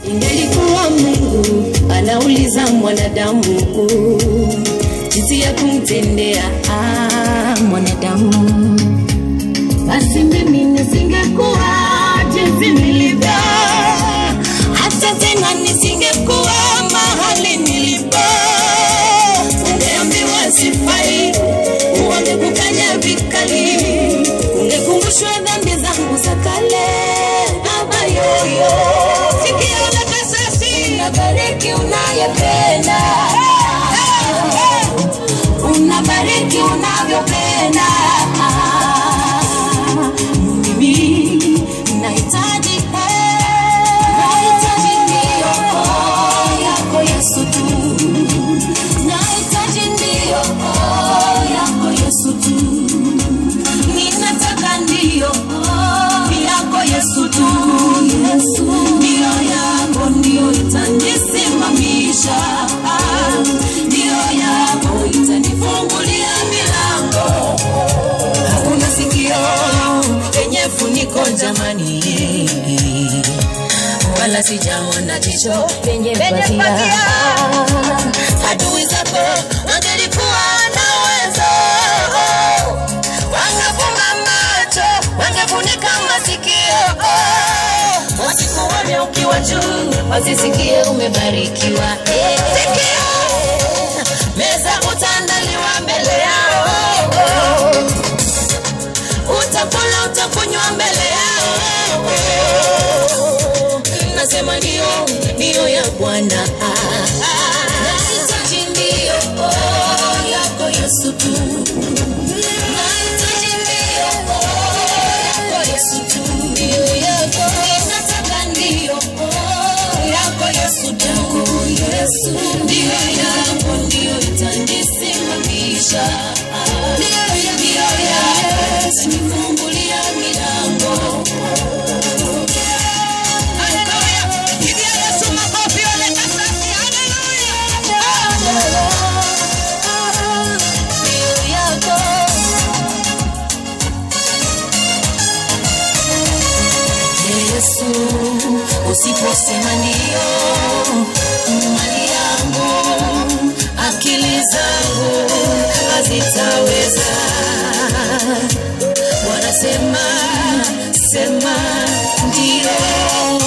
Ingelikuwa Mungu anauliza mwanadamu jinsi ya kumtendea mwanadamu, basi mimi nisingekuwa jinsi nilivyo, hata tena nisingekuwa mahali nilipo. Ungeambiwa sifai, ungekukanya vikali, ungekumbushwa dhambi zangu za kale. Baba yoyo, sikia na kasasi, unabariki unayependa, unabariki unavyopenda. Mimi nahitaji ndio yako Yesu tu, nahitaji ndio yako Yesu tu, ninataka ndio yako Yesu tu. Yesu ndio yako, ndio itanisimamisha, ndio yako itanifungulia milango. Hakuna sikio lenye funiko jamani, wala sijaona jicho lenye patia. Adui zako wangelikuwa na uwezo, wangefunga macho, wangefunika masikio, wasikuone ukiwa juu, wasisikie umebarikiwa. Sikio, meza utaandaliwa mbele yao, utakula utakunywa mbele yao. Nasema ndio ya Bwana, nahitaji ndio yako Yesu tu, nahitaji ndio yako Yesu tu, ndio yako, ninataka ndio yako Yesu tu. Yesu ndio yako, ndio itanisimamisha, ndio yako itanifungulia milango. Yesu, usiposema ndio, mali yangu, akili zangu hazitaweza. Wanasema sema ndio.